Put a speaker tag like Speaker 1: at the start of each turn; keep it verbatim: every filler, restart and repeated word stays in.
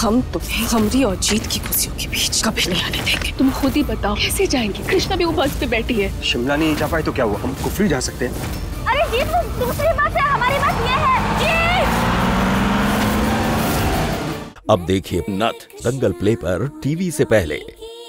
Speaker 1: हम तुम्हें हमरी और जीत की खुशियों के बीच कभी नहीं आने देंगे। तुम खुद ही बताओ कैसे जाएंगे? कृष्णा भी वो बस पे बैठी है।
Speaker 2: शिमला नहीं जा पाए तो क्या हुआ, हम कुफरी जा सकते हैं।
Speaker 3: अरे जीत वो दूसरी बस है, हमारी बस ये है। जीत!
Speaker 4: अब देखिए नथ दंगल प्ले पर टीवी से पहले।